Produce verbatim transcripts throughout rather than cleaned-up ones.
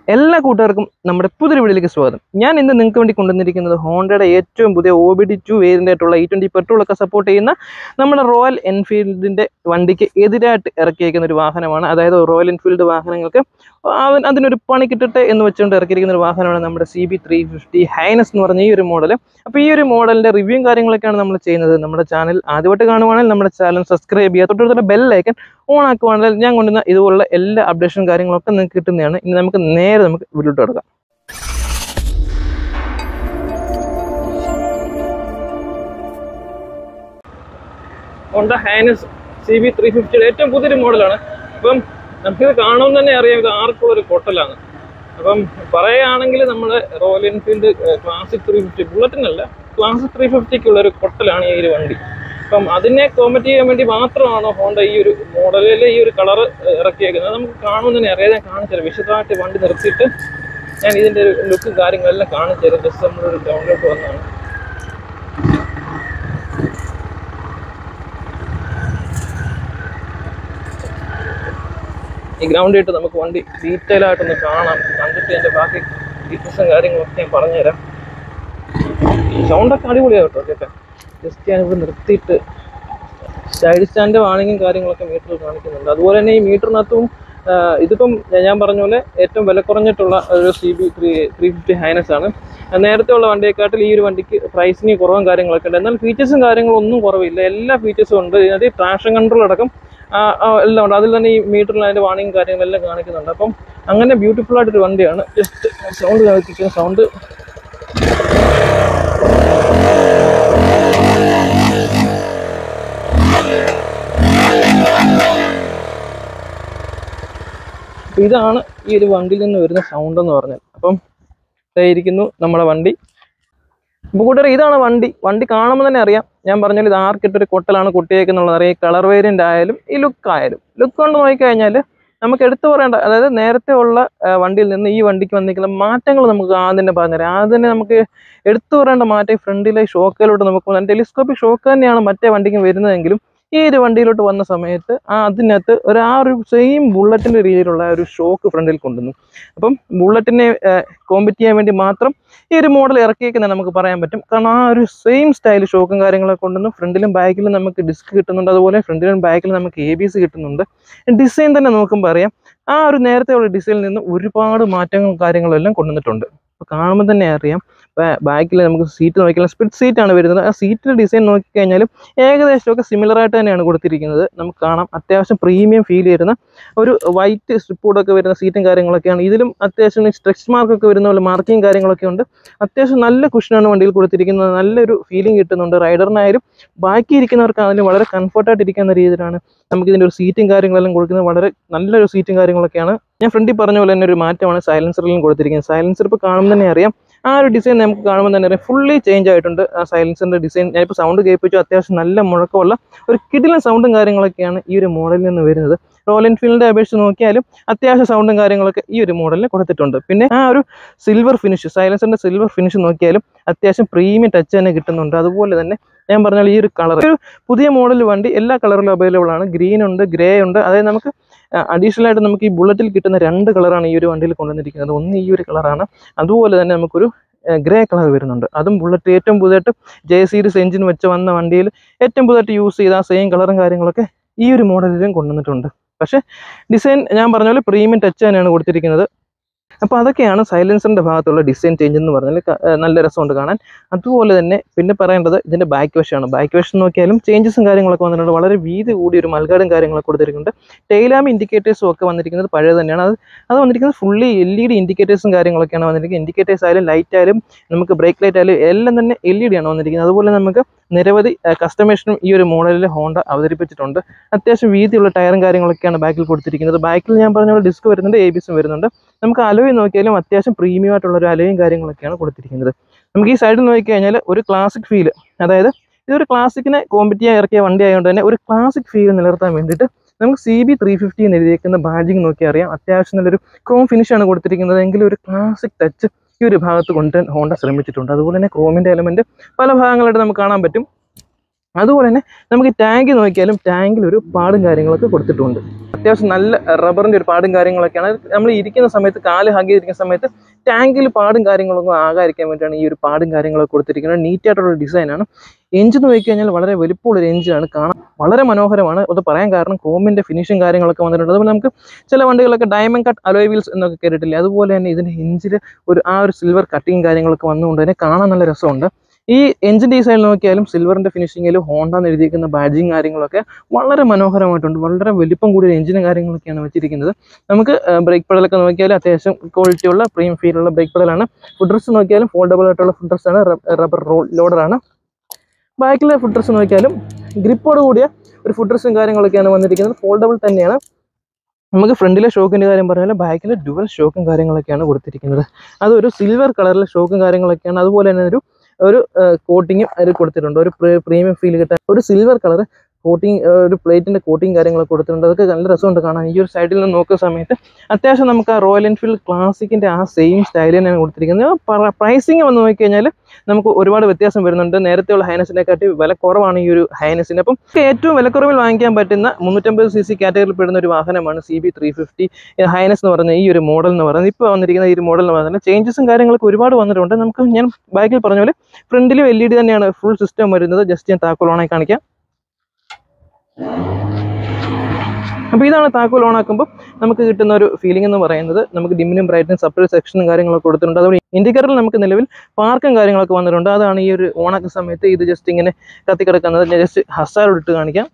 എല്ലാ കൂട്ടുകാർക്കും നമ്മുടെ പുതിയ വീഡിയോയിലേക്ക് സ്വാഗതം. ഞാൻ ഇന്ന് നിങ്ങൾക്ക് വേണ്ടി കൊണ്ടുവന്നിരിക്കുന്നത് ഹോണ്ടയുടെ ഏറ്റവും പുതിയ O B D two variant ആയിട്ടുള്ള ഇ ട്വൻറ്റി പെട്രോളൊക്കെ സപ്പോർട്ട് ചെയ്യുന്ന നമ്മുടെ റോയൽ എൻഫീൽഡിൻ്റെ വണ്ടിക്ക് എതിരായിട്ട് ഇറക്കിയിരിക്കുന്ന ഒരു വാഹനമാണ്. അതായത് റോയൽ എൻഫീൽഡ് വാഹനങ്ങൾക്ക് അതിനൊരു പണി കിട്ടട്ടെ എന്ന് വെച്ചുകൊണ്ട് ഇറക്കിയിരിക്കുന്ന ഒരു വാഹനമാണ് നമ്മുടെ C B three fifty H'ness എന്ന് പറഞ്ഞ ഈ ഒരു മോഡൽ. അപ്പോൾ ഈ ഒരു മോഡലിൻ്റെ റിവ്യൂവും കാര്യങ്ങളൊക്കെയാണ് നമ്മൾ ചെയ്യുന്നത്. നമ്മുടെ ചാനൽ ആദ്യമായിട്ട് കാണുവാണെങ്കിൽ നമ്മുടെ ചാനൽ സബ്സ്ക്രൈബ് ചെയ്യുക, തൊട്ടടുത്തുള്ള ബെൽ ഐക്കൺ ഓൺ ആക്കുവാണെങ്കിൽ ഞാൻ കൊണ്ടുവന്ന ഇതുപോലുള്ള എല്ലാ അപ്ഡേഷനും കാര്യങ്ങളൊക്കെ നിങ്ങൾക്ക് കിട്ടുന്നതാണ്. ഇനി നമുക്ക് നേരെ നമുക്ക് വീട്ടിലോട്ട് കിടക്കാം. Honda H'ness C B three ഫിഫ്റ്റിയുടെ ഏറ്റവും പുതിയൊരു മോഡലാണ്. അപ്പം നമുക്കിത് കാണുമ്പോൾ തന്നെ അറിയാം ഇത് ആർക്കുള്ളൊരു കൊട്ടലാണ്. അപ്പം പറയുകയാണെങ്കിൽ നമ്മുടെ Royal Enfield Classic three fifty ബുള്ളറ്റിനല്ല ക്ലാസിക് ത്രീ ഫിഫ്റ്റിക്കുള്ളൊരു കൊട്ടലാണ് ഈ ഒരു വണ്ടി. അപ്പം അതിനെ കോമ്പറ്റ് ചെയ്യാൻ വേണ്ടി മാത്രമാണ് ഹോണ്ട ഈ ഒരു മോഡലിൽ ഈ ഒരു കളർ ഇറക്കിയേക്കുന്നത്. നമുക്ക് കാണുമ്പോൾ തന്നെ അറിയാതെ കാണിച്ചു തരാം. വിശദമായിട്ട് വണ്ടി നിർത്തിയിട്ട് ഞാൻ ഇതിൻ്റെ ഒരു ലുക്കും കാര്യങ്ങളെല്ലാം കാണിച്ചു തരാം. ജസ്റ്റ് നമ്മളൊരു ഗ്രൗണ്ടിലോട്ട് വന്നതാണ്. ഈ ഗ്രൗണ്ടിലിട്ട് നമുക്ക് വണ്ടി ഡീറ്റെയിൽ ആയിട്ടൊന്ന് കാണാം. കണ്ടിട്ട് എൻ്റെ ബാക്കി ഡീറ്റെയിൽസും കാര്യങ്ങളൊക്കെ ഞാൻ പറഞ്ഞുതരാം. സൗണ്ടൊക്കെ അടിപൊളിയാണ് കേട്ടോ. കേട്ടോ ജസ്റ്റ് ഞാനിവിടെ നിർത്തിയിട്ട് സൈഡ് സ്റ്റാൻഡ് വാണിങ്ങും കാര്യങ്ങളൊക്കെ മീറ്ററിൽ കാണിക്കുന്നുണ്ട്. അതുപോലെ തന്നെ ഈ മീറ്ററിനകത്തും ഇതിപ്പം ഞാൻ പറഞ്ഞ പോലെ ഏറ്റവും വില കുറഞ്ഞിട്ടുള്ള ഒരു C B three three fifty H'ness ആണ്. നേരത്തെ ഉള്ള വണ്ടിയെക്കാട്ടിൽ ഈ ഒരു വണ്ടിക്ക് പ്രൈസിന് കുറവും കാര്യങ്ങളൊക്കെ ഉണ്ട്. എന്നാൽ ഫീച്ചേഴ്സും കാര്യങ്ങളൊന്നും കുറവില്ല. എല്ലാ ഫീച്ചേഴ്സും ഉണ്ട്. ഇതിനകത്ത് ട്രാക്ഷൻ കൺട്രോൾ അടക്കം എല്ലാം ഉണ്ട്. അതിൽ തന്നെ ഈ മീറ്ററിൽ അതിൻ്റെ വാണിങ്ങും കാര്യങ്ങളെല്ലാം കാണിക്കുന്നുണ്ട്. അപ്പം അങ്ങനെ ബ്യൂട്ടിഫുൾ ആയിട്ടൊരു വണ്ടിയാണ്. ജസ്റ്റ് സൗണ്ട് കാണിക്കുന്ന സൗണ്ട് ഇതാണ് ഈ ഒരു വണ്ടിയിൽ നിന്ന് വരുന്ന സൗണ്ട് എന്ന് പറഞ്ഞാൽ. അപ്പം ഇതായിരിക്കുന്നു നമ്മുടെ വണ്ടി. അപ്പോൾ കൂട്ടുകാരെ ഇതാണ് വണ്ടി. വണ്ടി കാണുമ്പോൾ തന്നെ അറിയാം. ഞാൻ പറഞ്ഞാൽ ഇത് ആർക്കിട്ടൊരു കൊട്ടലാണ് കൊട്ടിയേക്കുന്നുള്ളത് അറിയാം. കളർ വേരിയൻ്റ് ആയാലും ഈ ലുക്ക് ആയാലും ലുക്ക് കൊണ്ട് നോക്കിക്കഴിഞ്ഞാൽ നമുക്ക് എടുത്തു പറയേണ്ട, അതായത് നേരത്തെ ഉള്ള വണ്ടിയിൽ നിന്ന് ഈ വണ്ടിക്ക് വന്നിരിക്കുന്ന മാറ്റങ്ങൾ നമുക്ക് ആദ്യം തന്നെ പറഞ്ഞുതരാം. ആദ്യം തന്നെ നമുക്ക് എടുത്തു പറയേണ്ട മാറ്റം ഫ്രണ്ടിലെ ഷോക്കിലോട്ട് നമുക്ക് ടെലിസ്കോപ്പിക് ഷോക്ക് തന്നെയാണ് മറ്റേ വണ്ടിക്ക് വരുന്നതെങ്കിലും ഈ ഒരു വണ്ടിയിലോട്ട് വന്ന സമയത്ത് ആ അതിനകത്ത് ഒരു ആ ഒരു സെയിം ബുള്ളറ്റിൻ്റെ രീതിയിലുള്ള ഒരു ഷോക്ക് ഫ്രണ്ടിൽ കൊണ്ടുവന്നു. അപ്പം ബുള്ളറ്റിനെ കോമ്പറ്റ് ചെയ്യാൻ വേണ്ടി മാത്രം ഈ ഒരു മോഡൽ ഇറക്കിയേക്കുന്നത് നമുക്ക് പറയാൻ പറ്റും. കാരണം ആ ഒരു സെയിം സ്റ്റൈൽ ഷോക്കും കാര്യങ്ങളൊക്കെ കൊണ്ടുവന്നു. ഫ്രണ്ടിലും ബാക്കിലും നമുക്ക് ഡിസ്ക് കിട്ടുന്നുണ്ട്. അതുപോലെ ഫ്രണ്ടിലും ബാക്കിലും നമുക്ക് എ ബി എസ് കിട്ടുന്നുണ്ട്. ഡിസൈൻ തന്നെ നോക്കുമ്പോൾ അറിയാം ആ ഒരു നേരത്തെ ഉള്ള ഡിസൈനിൽ നിന്ന് ഒരുപാട് മാറ്റങ്ങളും കാര്യങ്ങളും എല്ലാം കൊണ്ടുവന്നിട്ടുണ്ട്. അപ്പോൾ കാണുമ്പോൾ തന്നെ അറിയാം. ബാക്കിൽ നമുക്ക് സീറ്റ് നോക്കിയാൽ സ്പ്ലിറ്റ് സീറ്റാണ് വരുന്നത്. ആ സീറ്റിൻ്റെ ഡിസൈൻ നോക്കിക്കഴിഞ്ഞാലും ഏകദേശമൊക്കെ സിമിലറായിട്ട് തന്നെയാണ് കൊടുത്തിരിക്കുന്നത്. നമുക്ക് കാണാം അത്യാവശ്യം പ്രീമിയം ഫീൽ ചെയ്യുന്ന ഒരു വൈറ്റ് സ്ട്രിപ്പോടൊക്കെ വരുന്ന സീറ്റും കാര്യങ്ങളൊക്കെയാണ്. ഇതിലും അത്യാവശ്യം സ്ട്രെച്ച് മാർക്കൊക്കെ വരുന്ന പോലെ മാർക്കിങ് കാര്യങ്ങളൊക്കെ ഉണ്ട്. അത്യാവശ്യം നല്ല കുഷനാണ് വണ്ടിയിൽ കൊടുത്തിരിക്കുന്നത്. നല്ലൊരു ഫീലിംഗ് കിട്ടുന്നുണ്ട്. റൈഡറിനായാലും ബാക്കി ഇരിക്കുന്നവർക്കാണെങ്കിലും വളരെ കംഫർട്ടായിട്ട് ഇരിക്കുന്ന രീതിയിലാണ് നമുക്ക് ഇതിൻ്റെ ഒരു സീറ്റും കാര്യങ്ങളെല്ലാം കൊടുക്കുന്നത്. വളരെ നല്ലൊരു സീറ്റും കാര്യങ്ങളൊക്കെയാണ്. ഞാൻ ഫ്രണ്ടിൽ പറഞ്ഞ പോലെ തന്നെ ഒരു മാറ്റമാണ് സൈലൻസറിലും കൊടുത്തിരിക്കുന്നത്. സൈലൻസർ ഇപ്പോൾ കാണുമ്പോൾ തന്നെ അറിയാം ആ ഒരു ഡിസൈൻ നമുക്ക് കാണുമ്പോൾ തന്നെ അറിയാം ഫുള്ളി ചേഞ്ച് ആയിട്ടുണ്ട്. ആ സൈലൻസറിൻ്റെ ഡിസൈൻ ഞാനിപ്പോൾ സൗണ്ട് കേൾപ്പിച്ചു. അത്യാവശ്യം നല്ല മുഴക്കമുള്ള ഒരു കിടിലൻ സൗണ്ടും കാര്യങ്ങളൊക്കെയാണ് ഈ ഒരു മോഡലിൽ നിന്ന് വരുന്നത്. റോയൽ എൻഫീൽഡിൻ്റെ അപേക്ഷിച്ച് നോക്കിയാലും അത്യാവശ്യം സൗണ്ടും കാര്യങ്ങളൊക്കെ ഈ ഒരു മോഡലിന് കൊടുത്തിട്ടുണ്ട്. പിന്നെ ആ ഒരു സിൽവർ ഫിനിഷ്, സൈലൻസറിൻ്റെ സിൽവർ ഫിനിഷ് നോക്കിയാലും അത്യാവശ്യം പ്രീമിയം ടച്ച് തന്നെ കിട്ടുന്നുണ്ട്. അതുപോലെ തന്നെ ഞാൻ പറഞ്ഞാൽ ഈ ഒരു കളർ ഒരു പുതിയ മോഡൽ വണ്ടി എല്ലാ കളറിലും അവൈലബിൾ ആണ്. ഗ്രീൻ ഉണ്ട്, ഗ്രേ ഉണ്ട്. അതായത് നമുക്ക് അഡീഷണൽ ആയിട്ട് നമുക്ക് ഈ ബുള്ളറ്റിൽ കിട്ടുന്ന രണ്ട് കളറാണ് ഈ ഒരു വണ്ടിയിൽ കൊണ്ടുവന്നിരിക്കുന്നത്. ഒന്ന് ഈ ഒരു കളറാണ്, അതുപോലെ തന്നെ നമുക്കൊരു ഗ്രേ കളർ വരുന്നുണ്ട്. അതും ബുള്ളറ്റ് ഏറ്റവും പുതിയതായിട്ട് ജെ സീരീസ് എഞ്ചിൻ വെച്ച് വന്ന വണ്ടിയിൽ ഏറ്റവും പുതിയതായിട്ട് യൂസ് ചെയ്ത ആ സെയിം കളറും കാര്യങ്ങളൊക്കെ ഈ ഒരു മോഡലിലും കൊണ്ടുവന്നിട്ടുണ്ട്. പക്ഷേ ഡിസൈൻ ഞാൻ പറഞ്ഞ പോലെ പ്രീമിയം ടച്ച് തന്നെയാണ് കൊടുത്തിരിക്കുന്നത്. അപ്പോൾ അതൊക്കെയാണ് സൈലൻസറിൻ്റെ ഭാഗത്തുള്ള ഡിസൈൻ ചേഞ്ച് എന്ന് പറഞ്ഞാൽ നല്ല രസമുണ്ട് കാണാൻ. അതുപോലെ തന്നെ പിന്നെ പറയേണ്ടത് ഇതിൻ്റെ ബാക്ക് വശമാണ്. ബാക്ക് വശം നോക്കിയാലും ചേഞ്ചസും കാര്യങ്ങളൊക്കെ വന്നിട്ടുണ്ട്. വളരെ വീതി കൂടി ഒരു മൽഗാർഡും കാര്യങ്ങളൊക്കെ കൊടുത്തിരിക്കുന്നുണ്ട്. ടെയിലാമ്പ് ഇൻഡിക്കേറ്റേഴ്സും ഒക്കെ വന്നിരിക്കുന്നത് പഴയ തന്നെയാണ്. അത് അത് വന്നിരിക്കുന്നത് ഫുള്ളി എൽ ഇ ഡി ഇൻഡിക്കേറ്റേഴ്സും കാര്യങ്ങളൊക്കെയാണ് വന്നിരിക്കുന്നത്. ഇൻഡിക്കേറ്റേഴ്സ് ആയാലും ലൈറ്റ് ആയാലും നമുക്ക് ബ്രേക്ക് ലൈറ്റ് ആയാലും എല്ലാം തന്നെ എൽ ഇ ഡി ആണ് വന്നിരിക്കുന്നത്. അതുപോലെ നമുക്ക് നിരവധി കസ്റ്റമൈസേഷനും ഈ ഒരു മോഡലിൽ ഹോണ്ട അവതരിപ്പിച്ചിട്ടുണ്ട്. അത്യാവശ്യം വീതിയുള്ള ടയറും കാര്യങ്ങളൊക്കെയാണ് ബാക്കിൽ കൊടുത്തിരിക്കുന്നത്. ബാക്കിൽ ഞാൻ പറഞ്ഞ പോലെ ഡിസ്ക് വരുന്നുണ്ട്, എ ബി എസും വരുന്നുണ്ട്. നമുക്ക് അലോയ് നോക്കിയാലും അത്യാവശ്യം പ്രീമിയം ആയിട്ടുള്ളൊരു അലോയും കാര്യങ്ങളൊക്കെയാണ് കൊടുത്തിരിക്കുന്നത്. നമുക്ക് ഈ സൈഡിൽ നോക്കിക്കഴിഞ്ഞാൽ ഒരു ക്ലാസിക് ഫീൽ, അതായത് ഇതൊരു ക്ലാസിക്കിനെ കോമ്പറ്റ് ചെയ്യാൻ ഇറക്കിയ വണ്ടി ആയതുകൊണ്ട് തന്നെ ഒരു ക്ലാസിക് ഫീൽ നിലനിർത്താൻ വേണ്ടിയിട്ട് നമുക്ക് സി ബി ത്രീ ഫിഫ്റ്റി എന്ന് എഴുതിയിരിക്കുന്ന ബാഡ്ജിങ് നോക്കി അറിയാം. അത്യാവശ്യം നല്ലൊരു ക്രോം ഫിനിഷാണ് കൊടുത്തിരിക്കുന്നത്. എങ്കിലും ഒരു ക്ലാസിക് ടച്ച് ഈ ഒരു ഭാഗത്ത് കൊണ്ടുവരാൻ ഹോണ്ട ശ്രമിച്ചിട്ടുണ്ട്. അതുപോലെ തന്നെ ക്രോമിൻ്റെ എലമെൻറ്റ് പല ഭാഗങ്ങളായിട്ട് നമുക്ക് കാണാൻ പറ്റും. അതുപോലെ തന്നെ നമുക്ക് ടാങ്ക് നോക്കിയാലും ടാങ്കിൽ ഒരു പാടും കാര്യങ്ങളൊക്കെ കൊടുത്തിട്ടുണ്ട്. അത്യാവശ്യം നല്ല റബ്ബറിൻ്റെ ഒരു പാടും കാര്യങ്ങളൊക്കെയാണ്. നമ്മൾ ഇരിക്കുന്ന സമയത്ത് കാല് ഹഗ് ചെയ്തിരിക്കുന്ന സമയത്ത് ടാങ്കിൽ പാടും കാര്യങ്ങളൊന്നും ആകാതിരിക്കാൻ വേണ്ടിയാണ് ഈ ഒരു പാടും കാര്യങ്ങളൊക്കെ കൊടുത്തിരിക്കുന്നത്. നീറ്റായിട്ടുള്ള ഡിസൈനാണ്. എഞ്ചിൻ നോക്കി കഴിഞ്ഞാൽ വളരെ വലിപ്പമുള്ളൊരു എഞ്ചിനാണ്, കാണാൻ വളരെ മനോഹരമാണ്. അത് പറയാൻ കാരണം ക്രോമിൻ്റെ ഫിനിഷും കാര്യങ്ങളൊക്കെ വന്നിട്ടുണ്ട്. അതുപോലെ നമുക്ക് ചില വണ്ടികളൊക്കെ ഡയമണ്ട് കട്ട് അലോയ് വീൽസ് എന്നൊക്കെ കേട്ടിട്ടില്ലേ, അതുപോലെ തന്നെ ഇതിൻ്റെ എഞ്ചിൽ ഒരു ആ ഒരു സിൽവർ കട്ടിങ് കാര്യങ്ങളൊക്കെ വന്നുകൊണ്ട് തന്നെ കാണാൻ നല്ല രസമുണ്ട്. ഈ എഞ്ചിൻ്റെ ഈ സൈഡിൽ നോക്കിയാലും സിൽവറിൻ്റെ ഫിനിഷിങ്ങിലും ഹോണ്ട എന്ന് എഴുതിയിരിക്കുന്ന ബാഡ്ജിങ് കാര്യങ്ങളൊക്കെ വളരെ മനോഹരമായിട്ടുണ്ട്. വളരെ വലിപ്പം കൂടിയ എഞ്ചിനും കാര്യങ്ങളൊക്കെയാണ് വെച്ചിരിക്കുന്നത്. നമുക്ക് ബ്രേക്ക് പെഡലൊക്കെ നോക്കിയാലും അത്യാവശ്യം ക്വാളിറ്റിയുള്ള പ്രീമിയം ഫീലുള്ള ബ്രേക്ക് പെഡലാണ്. ഫുഡ് റെസ്റ്റ് നോക്കിയാലും ഫോൾഡബിൾ ആയിട്ടുള്ള ഫുഡ് റെസ്റ്റാണ്, റബ്ബർ റോൾ ലോഡറാണ്. ബാക്കിലെ ഫുഡ് റെസ്റ്റ് നോക്കിയാലും ഗ്രിപ്പോട് കൂടിയ ഒരു ഫുഡ് റെസ്റ്റും കാര്യങ്ങളൊക്കെയാണ് വന്നിരിക്കുന്നത്. ഫോൾഡബിൾ തന്നെയാണ്. നമുക്ക് ഫ്രണ്ടിലെ ഷോക്കിൻ്റെ കാര്യം പറഞ്ഞാൽ ബാക്കിൽ ഡുവൽ ഷോക്കും കാര്യങ്ങളൊക്കെയാണ് കൊടുത്തിരിക്കുന്നത്. അതൊരു സിൽവർ കളറിലെ ഷോക്കും കാര്യങ്ങളൊക്കെയാണ്. അതുപോലെ തന്നെ ഒരു ഒരു കോട്ടിങ്ങും അതിൽ കൊടുത്തിട്ടുണ്ട്. ഒരു പ്രീമിയം ഫീൽ കിട്ടാൻ ഒരു സിൽവർ കളർ കോട്ടിങ്, ഒരു പ്ലേറ്റിൻ്റെ കോട്ടിങ് കാര്യങ്ങളൊക്കെ കൊടുത്തിട്ടുണ്ട്. അതൊക്കെ നല്ല രസമുണ്ട് കാണാൻ. ഈ ഒരു സൈഡിൽ നിന്ന് നോക്കുന്ന സമയത്ത് അത്യാവശ്യം നമുക്ക് ആ റോയൽ എൻഫീൽഡ് ക്ലാസിക്കിൻ്റെ ആ സെയിം സ്റ്റൈൽ തന്നെയാണ് കൊടുത്തിരിക്കുന്നത്. പ്രൈസിങ് വന്ന് നോക്കിക്കഴിഞ്ഞാൽ നമുക്ക് ഒരുപാട് വ്യത്യാസം വരുന്നുണ്ട്. നേരത്തെയുള്ള ഹൈനസിനെക്കാട്ടി വില കുറവാണ് ഈ ഒരു ഹൈനസിന്. അപ്പം ഏറ്റവും വിലക്കുറവിൽ വാങ്ങിക്കാൻ പറ്റുന്ന മുന്നൂറ്റമ്പത് സി സി കാറ്റഗറിയിൽ പെടുന്ന ഒരു വാഹനമാണ് C B three fifty H'ness എന്ന് പറയുന്ന ഈ ഒരു മോഡൽ എന്ന് പറയുന്നത്. ഇപ്പോൾ വന്നിരിക്കുന്ന ഈ ഒരു മോഡൽ എന്ന് പറയുന്നത് ചേഞ്ചസും കാര്യങ്ങളൊക്കെ ഒരുപാട് വന്നിട്ടുണ്ട്. നമുക്ക് ഞാൻ ബാക്കിൽ പറഞ്ഞ പോലെ ഫ്രണ്ടിലും എൽ ഇ ഡി തന്നെയാണ് ഫുൾ സിസ്റ്റം വരുന്നത്. ജസ്റ്റ് ഞാൻ താക്കോൽ ഓണായി കാണിക്കാം. അപ്പോൾ ഇതാണ് താക്കോൽ ഓണാക്കുമ്പോൾ നമുക്ക് കിട്ടുന്ന ഒരു ഫീലിംഗ് എന്ന് പറയുന്നത്. നമുക്ക് ഡിമ്മിനും ബ്രൈറ്റിനും സെപ്പറേറ്റ് സെക്ഷനും കാര്യങ്ങളൊക്കെ കൊടുത്തിട്ടുണ്ട്. അതുപോലെ ഇൻഡിക്കേറ്ററിൽ നമുക്ക് നിലവിൽ പാർക്കും കാര്യങ്ങളൊക്കെ വന്നിട്ടുണ്ട്. അതാണ് ഈ ഒരു ഓണാക്കുന്ന സമയത്ത് ഇത് ജസ്റ്റ് ഇങ്ങനെ കത്തിക്കിടക്കുന്നത്. ഞാൻ ജസ്റ്റ് ഹസാർഡ് ഇട്ട് കാണിക്കാം.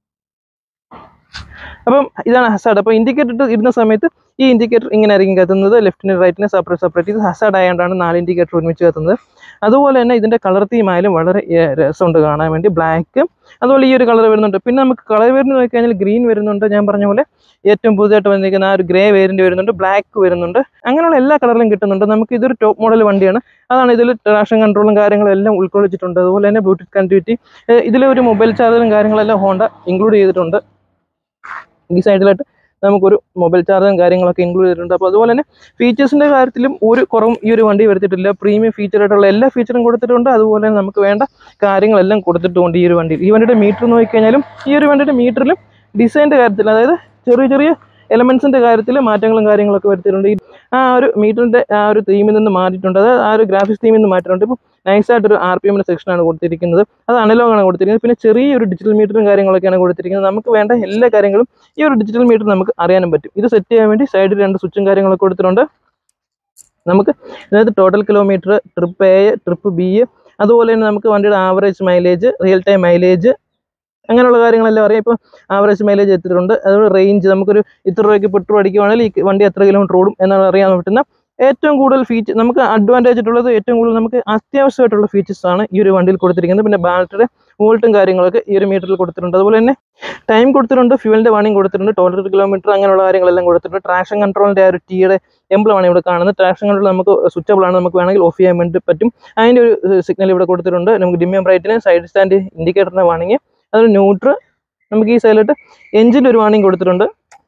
അപ്പം ഇതാണ് ഹസാർഡ്. അപ്പോൾ ഇൻഡിക്കേറ്റർ ഇട്ട് ഇടുന്ന സമയത്ത് ഈ ഇൻഡിക്കേറ്റർ ഇങ്ങനെ ആയിരിക്കും കത്തുന്നത്. ലെഫ്റ്റിന് റൈറ്റിന് സെപ്പറേറ്റ് സെപ്പറേറ്റ്. ഇത് ഹസാർഡ് ആയതുകൊണ്ടാണ് നാല് ഇൻഡിക്കേറ്റർ ഒരുമിച്ച് കത്തുന്നത്. അതുപോലെ തന്നെ ഇതിൻ്റെ കളർ തീമായാലും വളരെ രസമുണ്ട് കാണാൻ വേണ്ടി. ബ്ലാക്ക് അതുപോലെ ഈ ഒരു കളർ വരുന്നുണ്ട്. പിന്നെ നമുക്ക് കളർ വരുന്ന നോക്കി കഴിഞ്ഞാൽ ഗ്രീൻ വരുന്നുണ്ട്. ഞാൻ പറഞ്ഞ പോലെ ഏറ്റവും പുതുതായിട്ട് വന്നിരിക്കുന്ന ആ ഒരു ഗ്രേ വേരിയൻ്റ് വരുന്നുണ്ട്. ബ്ലാക്ക് വരുന്നുണ്ട്. അങ്ങനെയുള്ള എല്ലാ കളറിലും കിട്ടുന്നുണ്ട്. നമുക്ക് ഇതൊരു ടോപ്പ് മോഡൽ വണ്ടിയാണ്. അതാണ് ഇതിൽ ട്രാക്ഷൻ കൺട്രോളും കാര്യങ്ങളും എല്ലാം ഉൾക്കൊള്ളിച്ചിട്ടുണ്ട്. അതുപോലെ തന്നെ ബ്ലൂടൂത്ത് കണക്ടിവിറ്റി, ഇതിലൊരു മൊബൈൽ ചാർജറും കാര്യങ്ങളെല്ലാം ഹോണ്ട ഇൻക്ലൂഡ് ചെയ്തിട്ടുണ്ട്. ഈ സൈഡിലായിട്ട് നമുക്കൊരു മൊബൈൽ ചാർജറും കാര്യങ്ങളൊക്കെ ഇൻക്ലൂഡ് ചെയ്തിട്ടുണ്ട്. അപ്പോൾ അതുപോലെ തന്നെ ഫീച്ചേഴ്സിൻ്റെ കാര്യത്തിലും ഒരു കുറവും ഈ ഒരു വണ്ടി വരുത്തിയിട്ടില്ല. പ്രീമിയം ഫീച്ചറായിട്ടുള്ള എല്ലാ ഫീച്ചറും കൊടുത്തിട്ടുണ്ട്. അതുപോലെ തന്നെ നമുക്ക് വേണ്ട കാര്യങ്ങളെല്ലാം കൊടുത്തിട്ടുണ്ട് ഈ ഒരു വണ്ടിയിൽ. ഈ വണ്ടിയുടെ മീറ്റർ നോക്കിക്കഴിഞ്ഞാലും ഈ ഒരു വണ്ടിയുടെ മീറ്ററിലും ഡിസൈൻ്റെ കാര്യത്തിൽ, അതായത് ചെറിയ ചെറിയ എലമെൻസിൻ്റെ കാര്യത്തിൽ മാറ്റങ്ങളും കാര്യങ്ങളൊക്കെ വരുത്തിയിട്ടുണ്ട്. ആ ഒരു മീറ്ററിൻ്റെ ആ ഒരു തീമിൽ നിന്ന് മാറ്റിയിട്ടുണ്ട്. അതായത് ആ ഒരു ഗ്രാഫിക്സ് തീമിൽ നിന്ന് മാറ്റിയിട്ടുണ്ട്. ഇപ്പോൾ നൈസായിട്ടൊരു ആർ പി എമ്മിൻ്റെ സെക്ഷനാണ് കൊടുത്തിരിക്കുന്നത്. അത് അനലോഗാണ് കൊടുത്തിരിക്കുന്നത്. പിന്നെ ചെറിയൊരു ഡിജിറ്റൽ മീറ്ററും കാര്യങ്ങളൊക്കെയാണ് കൊടുത്തിരിക്കുന്നത്. നമുക്ക് വേണ്ട എല്ലാ കാര്യങ്ങളും ഈ ഒരു ഡിജിറ്റൽ മീറ്റർ നമുക്ക് അറിയാനും പറ്റും. ഇത് സെറ്റ് ചെയ്യാൻ വേണ്ടി സൈഡിൽ രണ്ട് സ്വിച്ചും കാര്യങ്ങളൊക്കെ കൊടുത്തിട്ടുണ്ട്. നമുക്ക് അതായത് total kilometre, trip A, trip B, അതുപോലെ തന്നെ നമുക്ക് വണ്ടിയുടെ average mileage, real time mileage, അങ്ങനെയുള്ള കാര്യങ്ങളെല്ലാം അറിയാം. ഇപ്പോൾ ആവറേജ് മൈലേജ് എത്തിയിട്ടുണ്ട്. അതുപോലെ റേഞ്ച്, നമുക്കൊരു ഇത്ര രൂപയ്ക്ക് പെട്രോൾ അടിക്കുവാണെങ്കിൽ ഈ വണ്ടി എത്ര കിലോമീറ്റർ ഓടും എന്നാണ് അറിയാൻ പറ്റുന്ന ഏറ്റവും കൂടുതൽ ഫീച്ചർ, നമുക്ക് അഡ്വാൻറ്റേജ് ആയിട്ടുള്ളത് ഏറ്റവും കൂടുതൽ നമുക്ക് അത്യാവശ്യമായിട്ടുള്ള ഫീച്ചേഴ്സാണ് ഈ ഒരു വണ്ടിയിൽ കൊടുത്തിരിക്കുന്നത്. പിന്നെ ബാറ്ററിയുടെ വോൾട്ടും കാര്യങ്ങളൊക്കെ ഈ ഒരു മീറ്ററിൽ കൊടുത്തിട്ടുണ്ട്. അതുപോലെ തന്നെ ടൈം കൊടുത്തിട്ടുണ്ട്, ഫ്യൂവലിൻ്റെ വാണിംഗ് കൊടുത്തിട്ടുണ്ട്, ടോട്ടൽ കിലോമീറ്റർ, അങ്ങനെയുള്ള കാര്യങ്ങളെല്ലാം കൊടുത്തിട്ടുണ്ട്. ട്രാക്ഷൻ കൺട്രോളിൻ്റെ ആ ഒരു ടീയുടെ എംബ്ലമാണ് ഇവിടെ കാണുന്നത്. ട്രാക്ഷൻ കൺട്രോൾ നമുക്ക് സ്വിച്ചബിൾ ആണ്, നമുക്ക് വേണമെങ്കിൽ ഓഫ് ചെയ്യാൻ വേണ്ടി പറ്റും. അതിൻ്റെ ഒരു സിഗ്നൽ ഇവിടെ കൊടുത്തിട്ടുണ്ട്. നമുക്ക് ഡിമ്മിയം ബ്രൈറ്റിന്, സൈഡ് സ്റ്റാൻഡ് ഇൻഡിക്കേറ്ററിൻ്റെ വാണിംഗ്, അതൊരു ന്യൂട്രൽ, നമുക്ക് ഈ സൈഡിലോട്ട് എഞ്ചിൻ്റെ ഒരു വാണിംഗ് കൊടുത്തിട്ടുണ്ട്.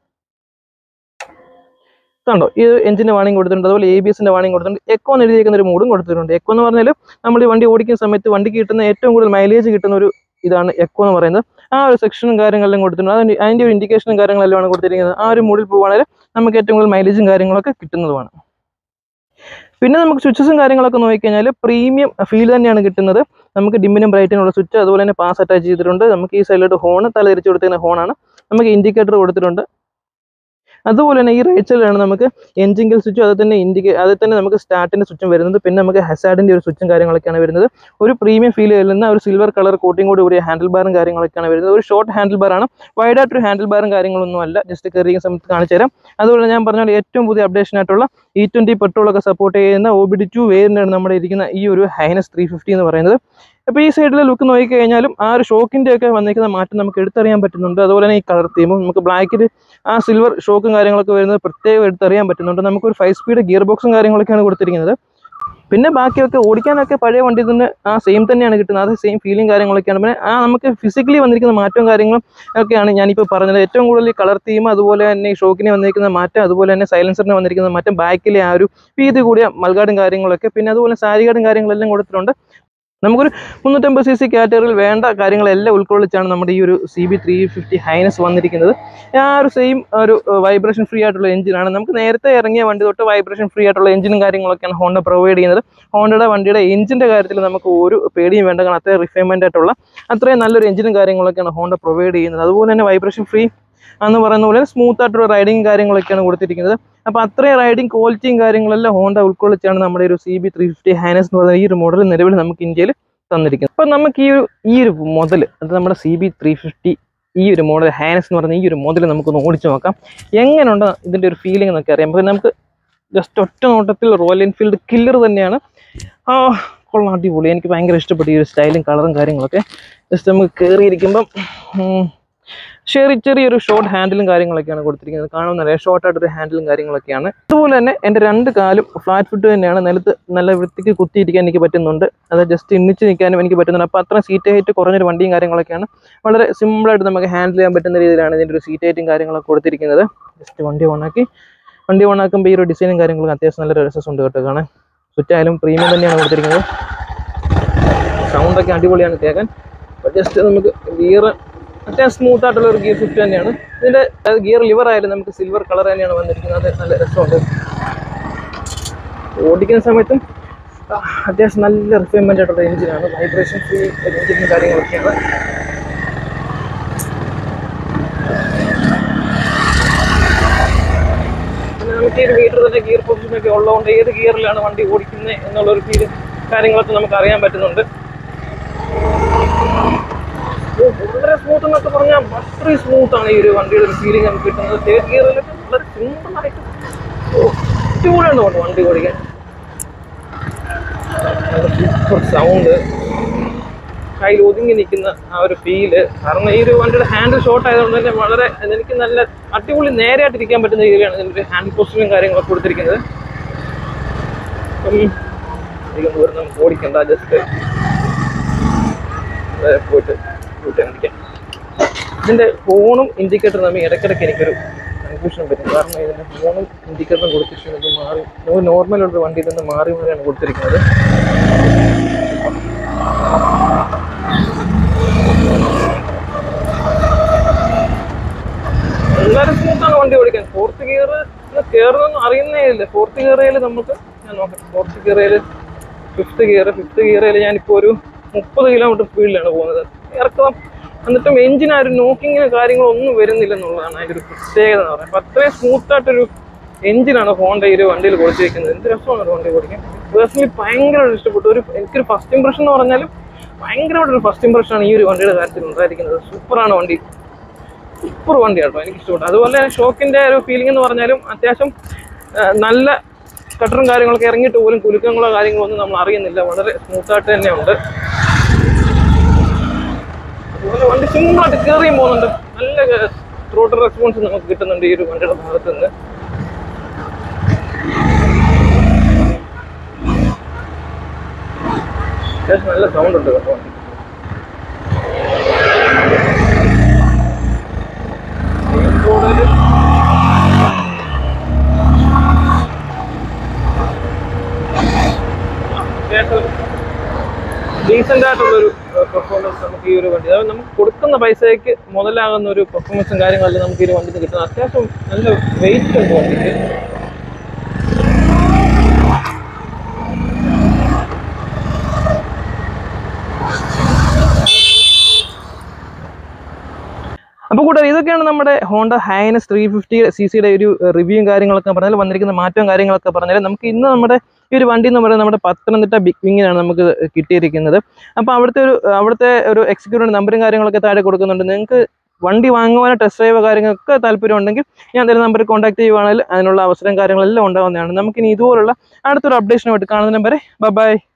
കണ്ടോ, ഈ എഞ്ചിൻ്റെ വാണിംഗ് കൊടുത്തിട്ടുണ്ട്. അതുപോലെ എ ബി എസിൻ്റെ വാണിംഗ് കൊടുത്തിട്ടുണ്ട്. എക്കോ എന്ന് എഴുതിയിരിക്കുന്ന ഒരു മൂഡും കൊടുത്തിട്ടുണ്ട്. എക്കോ എന്ന് പറഞ്ഞാൽ നമ്മൾ ഈ വണ്ടി ഓടിക്കുന്ന സമയത്ത് വണ്ടിക്ക് കിട്ടുന്ന ഏറ്റവും കൂടുതൽ മൈലേജ് കിട്ടുന്ന ഒരു ഇതാണ് എക്കോ എന്ന് പറയുന്നത്. ആ ഒരു സെക്ഷനും കാര്യങ്ങളെല്ലാം കൊടുത്തിട്ടുണ്ട്. അതിൻ്റെ അതിൻ്റെ ഒരു ഇൻഡിക്കേഷനും കാര്യങ്ങളെല്ലാം ആണ് കൊടുത്തിരിക്കുന്നത്. ആ ഒരു മൂഡിൽ പോകുവാണെങ്കിൽ നമുക്ക് ഏറ്റവും കൂടുതൽ മൈലേജും കാര്യങ്ങളൊക്കെ കിട്ടുന്നതുമാണ്. പിന്നെ നമുക്ക് സ്വിച്ചസും കാര്യങ്ങളൊക്കെ നോക്കിക്കഴിഞ്ഞാൽ പ്രീമിയം ഫീൽ തന്നെയാണ് കിട്ടുന്നത്. നമുക്ക് ഡിമ്മിനും ബ്രൈറ്റിനുള്ള സ്വിച്ച്, അതുപോലെ തന്നെ പാസ് അറ്റാച്ച് ചെയ്തിട്ടുണ്ട്. നമുക്ക് ഈ സൈഡിലോട്ട് ഹോൺ, തല തിരിച്ചു കൊടുത്തിരിക്കുന്ന ഹോണാണ്. നമുക്ക് ഇൻഡിക്കേറ്റർ കൊടുത്തിട്ടുണ്ട്. അതുപോലെ തന്നെ ഈ റൈറ്റ് സൈഡിലാണ് നമുക്ക് എൻജിൻ കിൽ സ്വിച്ചും അത് തന്നെ ഇൻഡിക്കേ അതിൽ തന്നെ നമുക്ക് സ്റ്റാർട്ടിൻ്റെ സ്വിച്ചും വരുന്നത്. പിന്നെ നമുക്ക് ഹസാർഡിൻ്റെ ഒരു സ്വിച്ചും കാര്യങ്ങളൊക്കെയാണ് വരുന്നത്. ഒരു പ്രീമിയം ഫീൽ വരുന്ന ഒരു സിൽവർ കളർ കോട്ടിങ് കൂടി കൂടിയ ഹാൻഡിൽ ബാറും കാര്യങ്ങളൊക്കെയാണ് വരുന്നത്. ഒരു ഷോർട്ട് ഹാൻഡിൽ ബാറാണ്, വൈഡായിട്ടൊരു ഹാൻഡിൽ ബാറും കാര്യങ്ങളൊന്നും അല്ല. ജസ്റ്റ് കയറിയ സമയത്ത് കാണിച്ചു തരാം. അതുപോലെ ഞാൻ പറഞ്ഞ പോലെ ഏറ്റവും പുതിയ അപ്ഡേഷൻ ആയിട്ടുള്ള ഇ ട്വൻറ്റി പെട്രോളൊക്കെ സപ്പോർട്ട് ചെയ്യുന്ന ഒ ബി ഡി ടു വേരിയൻ്റാണ് നമ്മുടെ ഇരിക്കുന്ന ഈ ഒരു ഹൈനസ് ത്രീ ഫിഫ്റ്റി എന്ന് പറയുന്നത്. അപ്പോൾ ഈ സൈഡിലെ ലുക്ക് നോക്കിക്കഴിഞ്ഞാലും ആ ഒരു ഷോക്കിൻ്റെ ഒക്കെ വന്നിരിക്കുന്ന മാറ്റം നമുക്ക് എടുത്തറിയാൻ പറ്റുന്നുണ്ട്. അതുപോലെ തന്നെ ഈ കളർ തീമും നമുക്ക് ബ്ലാക്കിൽ ആ സിൽവർ ഷോക്കും കാര്യങ്ങളൊക്കെ വരുന്നത് പ്രത്യേകം എടുത്തറിയാൻ പറ്റുന്നുണ്ട്. നമുക്കൊരു ഫൈവ് സ്പീഡ് ഗിയർ ബോക്സും കാര്യങ്ങളൊക്കെയാണ് കൊടുത്തിരിക്കുന്നത്. പിന്നെ ബാക്കിയൊക്കെ ഓടിക്കാനൊക്കെ പഴയ വണ്ടി തന്നെ ആ സെയിം തന്നെയാണ് കിട്ടുന്നത്. അത് സെയിം ഫീലിംഗ് കാര്യങ്ങളൊക്കെയാണ്. പിന്നെ ആ നമുക്ക് ഫിസിക്കലി വന്നിരിക്കുന്ന മാറ്റവും കാര്യങ്ങളും ഒക്കെയാണ് ഞാനിപ്പോൾ പറഞ്ഞത്. ഏറ്റവും കൂടുതൽ ഈ കളർ തീം, അതുപോലെ തന്നെ ഈ ഷോക്കിന് വന്നിരിക്കുന്ന മാറ്റം, അതുപോലെ തന്നെ സൈലൻസറിന് വന്നിരിക്കുന്ന മാറ്റം, ബാക്കിലെ ആ ഒരു വീതി കൂടിയ മൽഗാർഡും കാര്യങ്ങളൊക്കെ, പിന്നെ അതുപോലെ സാരി ഗാർഡും കാര്യങ്ങളെല്ലാം കൊടുത്തിട്ടുണ്ട്. നമുക്കൊരു മുന്നൂറ്റമ്പത് സി സി കാറ്റഗറിയിൽ വേണ്ട കാര്യങ്ങളെല്ലാം ഉൾക്കൊള്ളിച്ചാണ് നമ്മുടെ ഈ ഒരു C B three fifty H'ness വന്നിരിക്കുന്നത്. ആ ഒരു സെയിം ഒരു വൈബ്രേഷൻ ഫ്രീ ആയിട്ടുള്ള എഞ്ചിനാണ്. നമുക്ക് നേരത്തെ ഇറങ്ങിയ വണ്ടി തൊട്ട് വൈബ്രേഷൻ ഫ്രീ ആയിട്ടുള്ള എഞ്ചിനും കാര്യങ്ങളൊക്കെയാണ് ഹോണ്ട പ്രൊവൈഡ് ചെയ്യുന്നത്. ഹോണ്ടയുടെ വണ്ടിയുടെ എഞ്ചിൻ്റെ കാര്യത്തിൽ നമുക്ക് ഒരു പേടിയും വേണ്ട, കാരണം അത്രയും റിഫൈൻമെൻ്റ് ആയിട്ടുള്ള അത്രയും നല്ലൊരു എഞ്ചിനും കാര്യങ്ങളൊക്കെയാണ് ഹോണ്ട പ്രൊവൈഡ് ചെയ്യുന്നത്. അതുപോലെ തന്നെ വൈബ്രേഷൻ ഫ്രീ എന്ന് പറയുന്ന പോലെ സ്മൂത്ത് ആയിട്ടുള്ള റൈഡിങ് കാര്യങ്ങളൊക്കെയാണ് കൊടുത്തിരിക്കുന്നത്. അപ്പോൾ അത്രയും റൈഡിങ് ക്വാളിറ്റിയും കാര്യങ്ങളെല്ലാം ഹോണ്ട ഉൾക്കൊള്ളിച്ചാണ് നമ്മുടെ ഒരു C B three fifty H'ness എന്ന് പറയുന്ന ഈ ഒരു മോഡൽ നിലവിൽ നമുക്ക് ഇന്ത്യയിൽ തന്നിരിക്കുന്നത്. അപ്പോൾ നമുക്ക് ഈ ഒരു ഈ ഒരു മോഡൽ, അത് നമ്മുടെ സി ബി ത്രീ ഫിഫ്റ്റി ഈ ഒരു മോഡൽ ഹൈനസ് എന്ന് പറയുന്ന ഈ ഒരു മോഡൽ നമുക്കൊന്ന് ഓടിച്ച് നോക്കാം. എങ്ങനെയുണ്ട് ഇതിൻ്റെ ഒരു ഫീലിംഗ് എന്നൊക്കെ അറിയാം. അപ്പോൾ നമുക്ക് ജസ്റ്റ് ഒറ്റ നോട്ടത്തിൽ റോയൽ എൻഫീൽഡ് കില്ലർ തന്നെയാണ്. ആ കൊള്ളാം, അടിപൊളി. എനിക്ക് ഭയങ്കര ഇഷ്ടപ്പെട്ടു ഈ ഒരു സ്റ്റൈലും കളറും കാര്യങ്ങളൊക്കെ. ജസ്റ്റ് നമുക്ക് കയറിയിരിക്കുമ്പം ചെറിയ ചെറിയൊരു ഷോർട്ട് ഹാൻഡിലും കാര്യങ്ങളൊക്കെയാണ് കൊടുത്തിരിക്കുന്നത്. കാണുന്ന ഷോർട്ടായിട്ടൊരു ഹാൻഡിലും കാര്യങ്ങളൊക്കെയാണ്. അതുപോലെ തന്നെ എൻ്റെ രണ്ട് കാലും ഫ്ലാറ്റ് ഫുട്ട് തന്നെയാണ്. നിലത്ത് നല്ല വൃത്തിക്ക് കുത്തിയിരിക്കാൻ എനിക്ക് പറ്റുന്നുണ്ട്. അത് ജസ്റ്റ് ഇന്നിച്ച് നിൽക്കാനും എനിക്ക് പറ്റുന്നുണ്ട്. അപ്പോൾ അത്ര സീറ്റ് ഹൈറ്റ് കുറഞ്ഞൊരു വണ്ടിയും കാര്യങ്ങളൊക്കെയാണ്. വളരെ സിമ്പിളായിട്ട് നമുക്ക് ഹാൻഡിൽ ചെയ്യാൻ പറ്റുന്ന രീതിയിലാണ് ഇതിൻ്റെ ഒരു സീറ്റ് ഹൈറ്റും കാര്യങ്ങളൊക്കെ കൊടുത്തിരിക്കുന്നത്. ജസ്റ്റ് വണ്ടി ഓണാക്കി വണ്ടി ഓണാക്കുമ്പോൾ ഈ ഒരു ഡിസൈനും കാര്യങ്ങളൊക്കെ അത്യാവശ്യം നല്ലൊരു രസമുണ്ട് കേട്ടോ കാണാൻ. സ്വിച്ചായാലും പ്രീമിയം തന്നെയാണ് കൊടുത്തിരിക്കുന്നത്. സൗണ്ടൊക്കെ അടിപൊളിയാണ് കേൾക്കാൻ. അപ്പോൾ ജസ്റ്റ് നമുക്ക് ഗിയർ അത്യാവശ്യം സ്മൂത്ത് ആയിട്ടുള്ള ഒരു ഗിയർ ഷിഫ്റ്റ് തന്നെയാണ്. ഇതിൻ്റെ ഗിയർ ലിവർ ആയാലും നമുക്ക് സിൽവർ കളർ തന്നെയാണ് വന്നിരിക്കുന്നത്. അത് നല്ല രസമുണ്ട്. ഓടിക്കുന്ന സമയത്തും അത്യാവശ്യം നല്ല റിഫൈൻമെൻ്റ് ആയിട്ടുള്ള എഞ്ചിനാണ്. വൈബ്രേഷൻ ഫ്രീ എഞ്ചിനും കാര്യങ്ങളൊക്കെയാണ്. പിന്നെ നമുക്ക് ഈ ഒരു മീറ്റർ തന്നെ ഗിയർ പൊസിഷനൊക്കെ ഉള്ളതുകൊണ്ട് ഏത് ഗിയറിലാണ് വണ്ടി ഓടിക്കുന്നത് എന്നുള്ളൊരു ഫീൽ കാര്യങ്ങളൊക്കെ നമുക്ക് അറിയാൻ പറ്റുന്നുണ്ട്. വളരെ സ്മൂത്ത് എന്നൊക്കെ പറഞ്ഞാൽ അത്രയും സ്മൂത്താണ് ഈ ഒരു വണ്ടിയുടെ ഒരു ഫീലിംഗ് നമുക്ക് കിട്ടുന്നത്. തേർഡ് ഗിയറിലൊക്കെ വളരെ സിമ്പിളായിട്ട് അടിപൊളിയാണ് കൊണ്ട് വണ്ടി ഓടിക്കാൻ. സൂപ്പർ സൗണ്ട്, കയ്യിൽ ഒതുങ്ങി നിൽക്കുന്ന ആ ഒരു ഫീല്. കാരണം ഈ ഒരു വണ്ടിയുടെ ഹാൻഡിൽ ഷോർട്ട് ആയതുകൊണ്ട് തന്നെ വളരെ എനിക്ക് നല്ല അടിപൊളി നേരെയായിട്ടിരിക്കാൻ പറ്റുന്ന രീതിയിലാണ് ഇതിൻ്റെ ഹാൻഡിൽ പൊസിഷനും കാര്യങ്ങളൊക്കെ കൊടുത്തിരിക്കുന്നത്. അപ്പം അധികം ദൂരം നമുക്ക് ഓടിക്കണ്ട, ജസ്റ്റ് പോയിട്ട് കാണിക്കാം. ഇതിൻ്റെ ഫോണും ഇൻഡിക്കേറ്ററും തമ്മിൽ ഇടയ്ക്കിടയ്ക്ക് എനിക്കൊരു കൺഫ്യൂഷൻ പറ്റും. കാരണം ഇതിൻ്റെ ഫോണും ഇൻഡിക്കേറ്ററും കൊടുത്തിരിക്കുന്നത് മാറി നോർമലുള്ള വണ്ടിയിൽ നിന്ന് മാറി മാറിയാണ് കൊടുത്തിരിക്കുന്നത്. എല്ലാവരും സ്മൂത്താണ് വണ്ടി ഓടിക്കാൻ. ഫോർത്ത് ഗിയർ കയറുന്നൊന്നും അറിയുന്നേ ഇല്ല. ഫോർത്ത് ഗിയറിൽ നമുക്ക് ഞാൻ നോക്കാം. ഫോർത്ത് ഗിയറിൽ ഫിഫ്ത്ത് ഗിയർ ഫിഫ്ത്ത് ഗിയറിൽ ഞാനിപ്പോൾ ഒരു മുപ്പത് കിലോമീറ്റർ സ്പീഡിലാണ് പോകുന്നത്. ഇറക്കാം. എന്നിട്ടും എഞ്ചിന് ആ ഒരു നോക്കിങ്ങിന് കാര്യങ്ങളൊന്നും വരുന്നില്ല എന്നുള്ളതാണ് അതിൻ്റെ ഒരു പ്രത്യേകത എന്ന് പറയുന്നത്. അപ്പോൾ അത്രയും സ്മൂത്തായിട്ടൊരു എഞ്ചിനാണ് ഹോണ്ട ഈ ഒരു വണ്ടിയിൽ കൊടുത്തിരിക്കുന്നത്. എന്ത് രസമാണ് വണ്ടി ഓടിക്കാൻ. പേഴ്സണലി ഭയങ്കരമായിട്ട് ഇഷ്ടപ്പെട്ടു. ഒരു എനിക്കൊരു ഫസ്റ്റ് ഇംപ്രഷൻ എന്ന് പറഞ്ഞാലും ഭയങ്കരമായിട്ടൊരു ഫസ്റ്റ് ഇംപ്രഷനാണ് ഈ ഒരു വണ്ടിയുടെ കാര്യത്തിൽ ഉണ്ടായിരിക്കുന്നത്. സൂപ്പറാണ് വണ്ടി, സൂപ്പർ വണ്ടി കേട്ടോ, എനിക്ക് ഇഷ്ടപ്പെട്ടു. അതുപോലെ തന്നെ ഷോക്കിൻ്റെ ഒരു ഫീലിംഗ് എന്ന് പറഞ്ഞാലും അത്യാവശ്യം നല്ല കട്ടറും കാര്യങ്ങളൊക്കെ ഇറങ്ങിയിട്ട് പോലും കുലുക്കങ്ങളോ കാര്യങ്ങളോ ഒന്നും നമ്മൾ അറിയുന്നില്ല. വളരെ സ്മൂത്തായിട്ട് തന്നെ ഉണ്ട്. അതുപോലെ വണ്ടി സിമ്പിളായിട്ട് കയറിയും പോകുന്നുണ്ട്. നല്ല ത്രോട്ടൽ റെസ്പോൺസ് നമുക്ക് കിട്ടുന്നുണ്ട് ഈ ഒരു വണ്ടിയുടെ ഭാഗത്ത് നിന്ന്. അത്യാവശ്യം നല്ല സൗണ്ട് ഉണ്ട് കേട്ടോ. ഡീസൻ്റ് ആയിട്ടുള്ളൊരു പെർഫോമൻസ് നമുക്ക് ഈ ഒരു വണ്ടി, അതായത് നമുക്ക് കൊടുക്കുന്ന പൈസയ്ക്ക് മുതലാകുന്ന ഒരു പെർഫോമൻസും കാര്യങ്ങളെല്ലാം നമുക്ക് ഈ ഒരു വണ്ടിയിൽ കിട്ടുന്നത്. അത്യാവശ്യം നല്ല വെയിറ്റ് ഉണ്ട് വണ്ടിക്ക്. അപ്പോൾ കൂട്ടുകാർ, ഇതൊക്കെയാണ് നമ്മുടെ Honda H'ness three fifty C സിയുടെ ഒരു റിവ്യൂവും കാര്യങ്ങളൊക്കെ പറഞ്ഞാൽ വന്നിരിക്കുന്ന മാറ്റവും കാര്യങ്ങളൊക്കെ പറഞ്ഞാൽ നമുക്ക് ഇന്ന് നമ്മുടെ ഈ ഒരു വണ്ടി എന്ന് പറയുന്നത് നമ്മുടെ പത്തനംതിട്ട ബിഗ്വിങ്ങിനാണ് നമുക്ക് കിട്ടിയിരിക്കുന്നത്. അപ്പോൾ അവിടുത്തെ ഒരു അവിടുത്തെ ഒരു എക്സിക്യൂട്ടീവ് നമ്പറും കാര്യങ്ങളൊക്കെ താഴെ കൊടുക്കുന്നുണ്ട്. നിങ്ങൾക്ക് വണ്ടി വാങ്ങുവാനോ ടെസ്റ്റ് ഡ്രൈവ് കാര്യങ്ങളൊക്കെ താല്പര്യം ഉണ്ടെങ്കിൽ ഞാൻ എന്തെങ്കിലും നമ്പർ കോൺടാക്ട് ചെയ്യുവാണെങ്കിൽ അതിനുള്ള അവസരം കാര്യങ്ങളെല്ലാം ഉണ്ടാകുന്നതാണ്. നമുക്കിനി ഇതുപോലുള്ള അടുത്തൊരു അപ്ഡേഷനുമായിട്ട് കാണുന്നതിന് വരെ ബൈ ബൈ.